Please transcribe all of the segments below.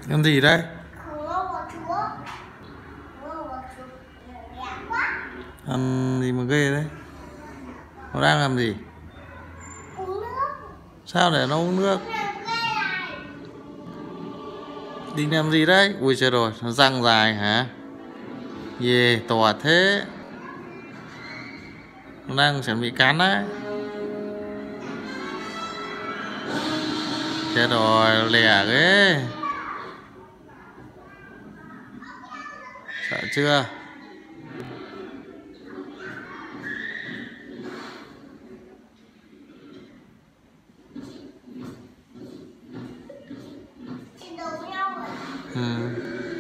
Làm gì đấy? Làm gì mà ghê đấy? Nó đang làm gì? Sao để nó uống nước? Định làm gì đấy? Ui trời rồi, nó răng dài hả? Về to thế. Nó đang chuẩn bị cắn đấy. Chết rồi, lẻ ghê. Sợ chưa? Ừ.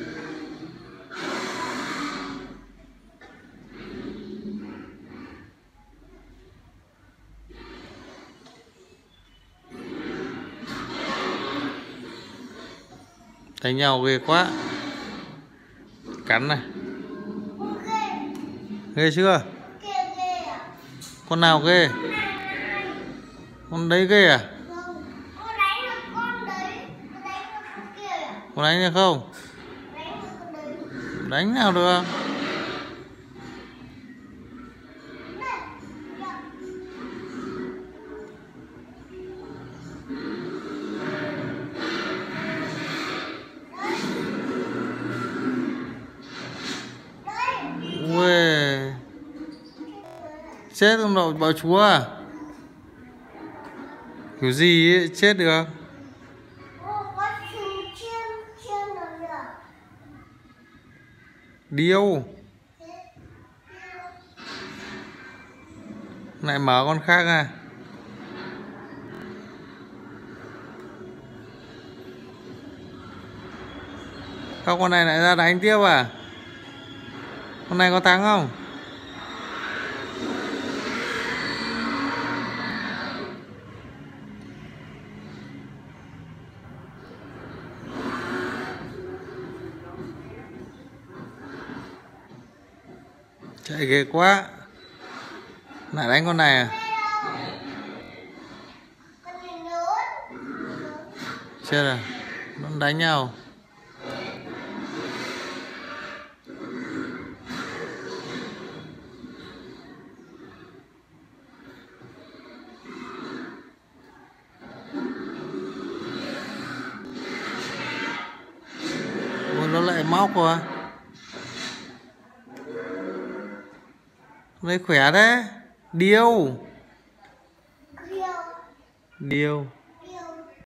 Thấy nhau ghê quá. Cắn này. Ghê chưa? Con nào ghê? Con đấy ghê à? Con đánh được không? Đánh nào được? Ui, chết không đội bạo chúa à? Kiểu gì ấy, chết được? Điêu. Lại mở con khác à? Không, con này lại ra đánh tiếp à? Con này có thắng không? Chạy ghê quá. Lại đánh con này à? Chết rồi, nó đánh nhau. Ôi, nó lại móc rồi. Lấy khỏe đấy. Điêu. Điêu.